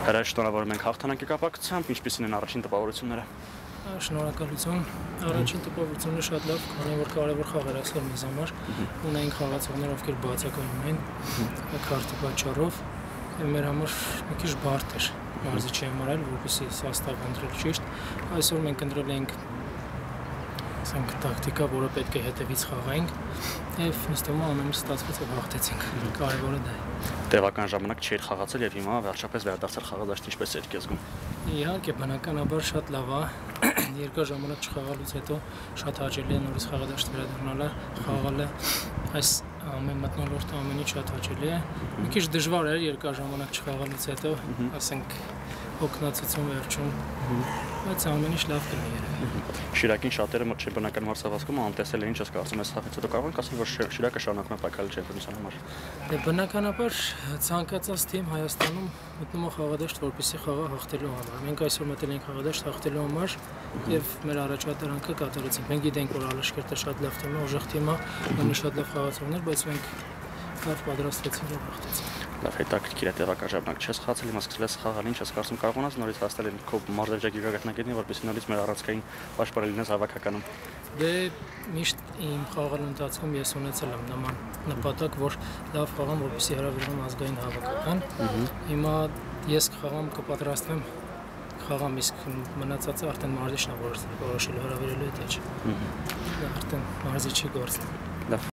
Հրաշքնորհավորում ենք հաղթանակի կապակցությամբ, ինչպիսին են առաջին տպավորությունները։ Շնորհակալություն։ Առաջին տպավորությունը շատ լավ, քանի որ կարևոր խաղ էր այսօր մեզ համար։ Ունեինք խաղացողներ, ովքեր բացակայում էին քարտի պատճառով, եւ մեր համար մի քիչ բարդ էր մարզիչի համար էլ, որպեսզի սաստավ ընտրել ճիշտ։ Այսօր մենք ընտրել ենք տակտիկա, որը պետք է հետևից խաղայինք, եւ ինձ թվում է ամենը ստացվեց եւ հաղթեցինք։ Կարևորը դա է։ Տևական ժամանակ չէր խաղացել եւ հիմա վերջապես վերադարձել խաղադաշտ, ինչպես եք զգում։ Իհարկե, բնականաբար շատ լավ է։ Երկար ժամանակ չխաղալուց հետո շատ հաճելի է նորից խաղադաշտ վերադառնալը, խաղալը։ Այս ամեն մթնոլորտը ամենից շատ հաճելի է։ Մի քիչ դժվար էր երկար ժամանակ չխաղալուց հետո, ասենք օգնացություն վերջում, բայց ամեն ինչ լավ կլինի երևի։ Շիրակին շատերը մոտ չի բնական մարզավազքում անտեսել են, ինչ ես կարծում ես խաղից հետո կարող ենք ասել, որ Շիրակը շարունակում է պայքարել չեմպիոնության համար։ Դե բնականաբար ցանկացած թիմ Հայաստանում մտնում է խաղադաշտ, որպեսզի խաղը հաղթելու համար։ Մենք այսօր մտել ենք խաղադաշտ հաղթելու համար եւ մեր առաջատարանքը կատարեցինք։ Մենք գիտենք, որ Ալաշկերտը շատ լավ թիմ է, ուժեղ թիմ է, ունի շատ լավ խաղացողներ, բայց մենք լավ պատրաստվեցինք եւ հաղթեցինք։ Լավ, հետաքրքիր է, տևական ժամանակ չես խաղացել, հիմա սկսել ես խաղալ, ինչ ես կարծում կարողանաս նորից հասնել քո մարզաճակի գագաթնակետին, որպեսզի նորից մեր առանցքային պաշտպան լինես հավաքականում։ Դե միշտ իմ խաղալու ընթացքում ես ունեցել եմ նման նպատակ, որ լավ խաղամ, որպեսզի հրավիրեմ ազգային հավաքական։ Հիմա ես կխաղամ, կպատրաստվեմ խաղամ, իսկ մնացածը արդեն մարզիչն է որոշել հրավիրելու հետ չէ։ Արդեն մարզիչի գործն է։